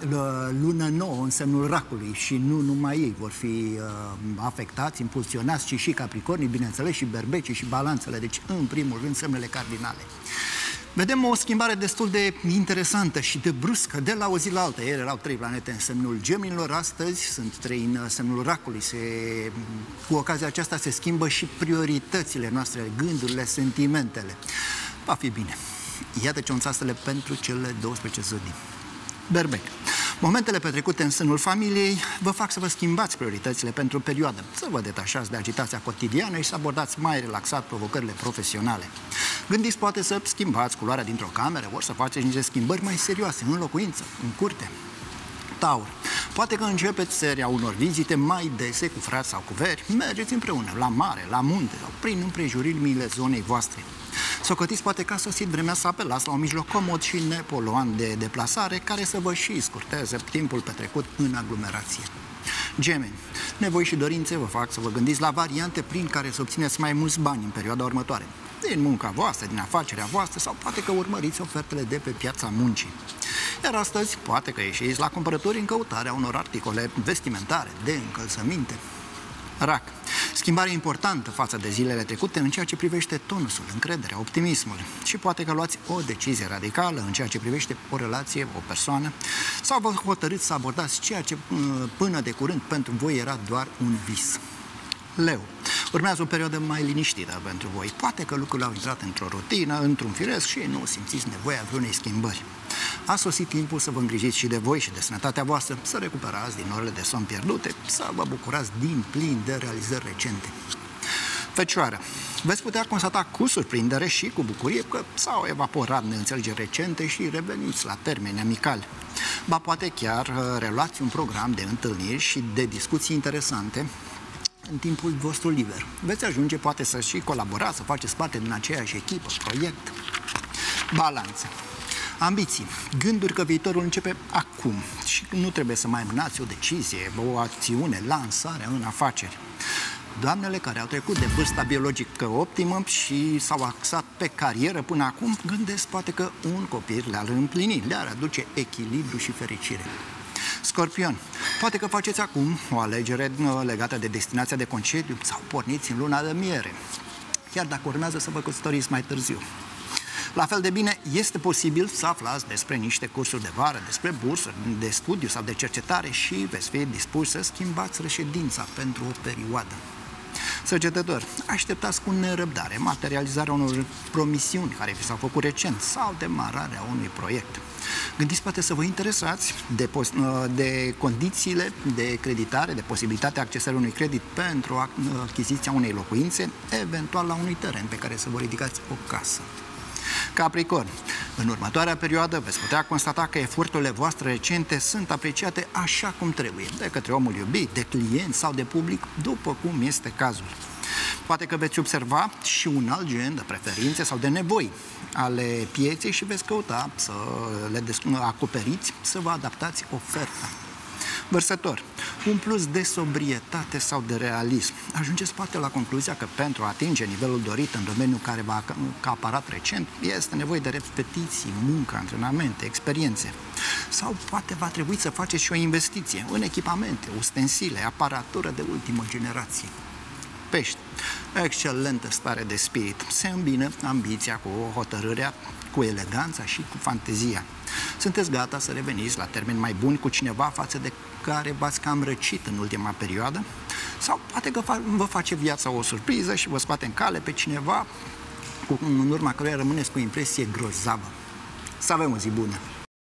lună nouă în semnul racului și nu numai ei vor fi afectați, impulsionați, ci și Capricornii, bineînțeles, și Berbecii și Balanțele, deci în primul rând semnele cardinale. Vedem o schimbare destul de interesantă și de bruscă de la o zi la alta. Ieri erau 3 planete în semnul Gemenilor, astăzi sunt 3 în semnul Racului. Cu ocazia aceasta se schimbă și prioritățile noastre, gândurile, sentimentele. Va fi bine. Iată cionțastele pentru cele 12 zodii. Berbec. Momentele petrecute în sânul familiei vă fac să vă schimbați prioritățile pentru o perioadă, să vă detașați de agitația cotidiană și să abordați mai relaxat provocările profesionale. Gândiți poate să schimbați culoarea dintr-o cameră, ori să faceți niște schimbări mai serioase în locuință, în curte. Taur. Poate că începeți seria unor vizite mai dese cu frați sau cu veri, mergeți împreună la mare, la munte sau prin împrejurimile zonei voastre. Socotiți poate că a sosit vremea să apelați la un mijloc comod și nepoluant de deplasare care să vă și scurteze timpul petrecut în aglomerație. Gemeni. Nevoi și dorințe vă fac să vă gândiți la variante prin care să obțineți mai mulți bani în perioada următoare. Din munca voastră, din afacerea voastră sau poate că urmăriți ofertele de pe piața muncii. Iar astăzi poate că ieșiți la cumpărături în căutarea unor articole vestimentare, de încălțăminte. Rac. Schimbare importantă față de zilele trecute în ceea ce privește tonusul, încrederea, optimismul și poate că luați o decizie radicală în ceea ce privește o relație, o persoană sau vă hotărâți să abordați ceea ce până de curând pentru voi era doar un vis. Leu. Urmează o perioadă mai liniștită pentru voi. Poate că lucrurile au intrat într-o rutină, într-un firesc și nu simțiți nevoia vreunei schimbări. A sosit timpul să vă îngrijiți și de voi și de sănătatea voastră, să recuperați din orele de somn pierdute, să vă bucurați din plin de realizări recente. Fecioară. Veți putea constata cu surprindere și cu bucurie că s-au evaporat neînțelegeri recente și reveniți la termeni amicali. Ba poate chiar reluați un program de întâlniri și de discuții interesante în timpul vostru liber. Veți ajunge poate să și colaborați, să faceți parte din aceeași echipă, proiect. Balanță. Ambiții. Gânduri că viitorul începe acum și nu trebuie să mai amânați o decizie, o acțiune, lansarea în afaceri. Doamnele care au trecut de vârsta biologică optimă și s-au axat pe carieră până acum, gândesc poate că un copil le-ar împlini, le-ar aduce echilibru și fericire. Scorpion. Poate că faceți acum o alegere legată de destinația de concediu sau porniți în luna de miere, chiar dacă urmează să vă căsătoriți mai târziu. La fel de bine, este posibil să aflați despre niște cursuri de vară, despre bursuri de studiu sau de cercetare și veți fi dispuși să schimbați reședința pentru o perioadă. Săgetător, așteptați cu nerăbdare materializarea unor promisiuni care vi s-au făcut recent sau demararea unui proiect. Gândiți poate să vă interesați de condițiile de creditare, de posibilitatea accesării unui credit pentru achiziția unei locuințe, eventual la unui teren pe care să vă ridicați o casă. Capricorn. În următoarea perioadă veți putea constata că eforturile voastre recente sunt apreciate așa cum trebuie, de către omul iubit, de client sau de public, după cum este cazul. Poate că veți observa și un alt gen de preferințe sau de nevoi ale pieței și veți căuta să le acoperiți, să vă adaptați oferta. Vărsător. Un plus de sobrietate sau de realism. Ajungeți poate la concluzia că pentru a atinge nivelul dorit în domeniul care v-a acaparat recent, este nevoie de repetiții, muncă, antrenamente, experiențe. Sau poate va trebui să faceți și o investiție în echipamente, ustensile, aparatură de ultimă generație. Pești. Excelentă stare de spirit. Se îmbină ambiția cu hotărârea, cu eleganța și cu fantezia. Sunteți gata să reveniți la termeni mai buni cu cineva față de care v-ați cam răcit în ultima perioadă? Sau poate că vă face viața o surpriză și vă scoate în cale pe cineva în urma căruia rămâneți cu o impresie grozavă. Să avem o zi bună!